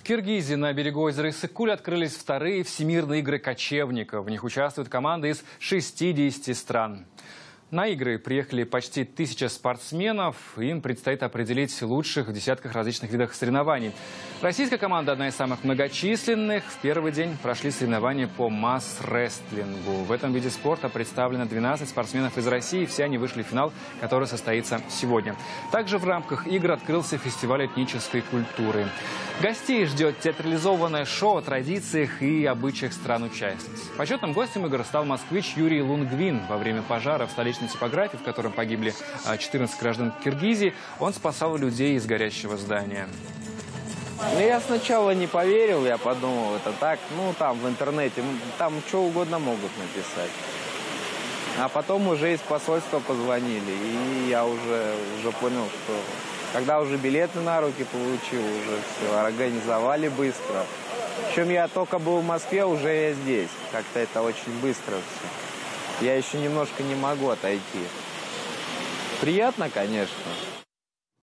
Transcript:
Киргизии на берегу озера Иссык-Куль открылись вторые всемирные игры кочевников. В них участвуют команды из 60 стран. На игры приехали почти 1000 спортсменов. Им предстоит определить лучших в десятках различных видах соревнований. Российская команда одна из самых многочисленных. В первый день прошли соревнования по масс-рестлингу. В этом виде спорта представлено 12 спортсменов из России. Все они вышли в финал, который состоится сегодня. Также в рамках игр открылся фестиваль этнической культуры. Гостей ждет театрализованное шоу о традициях и обычаях стран-участниц. Почетным гостем игр стал москвич Юрий Лунгвин. Во время пожара в столичной типографии, в котором погибли 14 граждан Киргизии, он спасал людей из горящего здания. Я сначала не поверил, я подумал, это так, там в интернете, там что угодно могут написать. А потом уже из посольства позвонили, и я уже понял, что когда уже билеты на руки получил, уже все организовали быстро. Причем я только был в Москве, уже я здесь. Как-то это очень быстро все. Я еще немножко не могу отойти. Приятно, конечно.